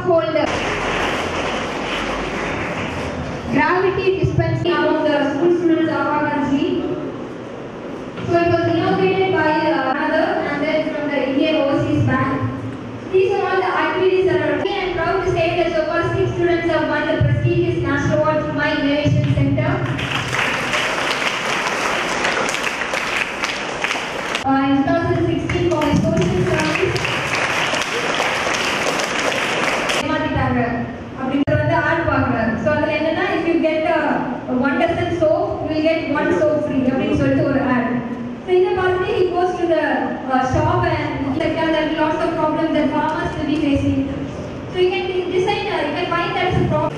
holder. Gravity dispensing among the school students of our country. So it was inaugurated by another and then from the Indian Overseas Bank. These are all the activities that are. I am proud to say that so far 6 students have won the prestigious National Award from my Innovation Center. In 2016 for my social service. So if you get 1 dozen soap, you will get 1 soap free. Ad. So in the party, he goes to the shop and there are lots of problems that farmers will be facing. So you can design, you can find that's a problem.